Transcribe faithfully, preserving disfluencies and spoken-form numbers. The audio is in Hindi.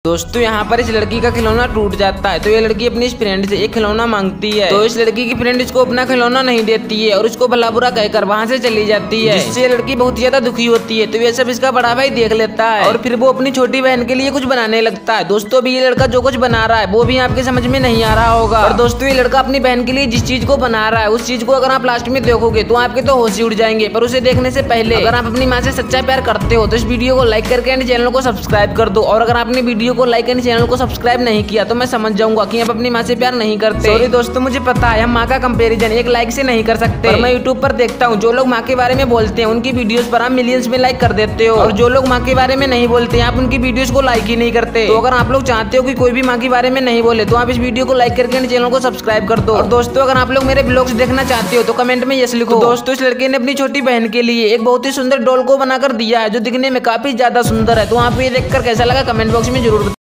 दोस्तों यहाँ पर इस लड़की का खिलौना टूट जाता है तो ये लड़की अपनी इस फ्रेंड से एक खिलौना मांगती है। तो इस लड़की की फ्रेंड इसको अपना खिलौना नहीं देती है और उसको भला बुरा कहकर वहाँ से चली जाती है, जिससे ये लड़की बहुत ज्यादा दुखी होती है। तो ये सब इसका बड़ा भाई देख लेता है और फिर वो अपनी छोटी बहन के लिए कुछ बनाने लगता है। दोस्तों अभी ये लड़का जो कुछ बना रहा है वो भी आपके समझ में नहीं आ रहा होगा। और दोस्तों ये लड़का अपनी बहन के लिए जिस चीज को बना रहा है उस चीज को अगर आप लास्ट में देखोगे तो आपके तो होश ही उड़ जाएंगे। पर उसे देखने से पहले अगर आप अपनी माँ से सच्चा प्यार करते हो तो इस वीडियो को लाइक करके एंड चैनल को सब्सक्राइब कर दो। और अगर आपने वीडियो को लाइक एंड चैनल को सब्सक्राइब नहीं किया तो मैं समझ जाऊंगा कि आप अपनी माँ से प्यार नहीं करते। सॉरी दोस्तों मुझे पता है हम माँ का कंपैरिजन एक लाइक से नहीं कर सकते, पर मैं यूट्यूब पर देखता हूँ जो लोग माँ के बारे में बोलते हैं उनकी वीडियोस पर आप मिलियंस में लाइक कर देते हो और जो लोग माँ के बारे में नहीं बोलते आप उनकी वीडियोस को लाइक ही नहीं करते। तो अगर आप लोग चाहते हो कि कोई भी माँ के बारे में नहीं बोले तो आप इस वीडियो को लाइक करके चैनल को सब्सक्राइब कर दो। और दोस्तों अगर आप लोग मेरे ब्लॉग्स देखना चाहते हो तो कमेंट में यस लिखो। दोस्तों इस लड़के ने अपनी छोटी बहन के लिए एक बहुत ही सुंदर डॉल को बनाकर दिया है जो दिखने में काफी ज्यादा सुंदर है। तो आप ये देखकर कैसा लगा कमेंट बॉक्स में जरूर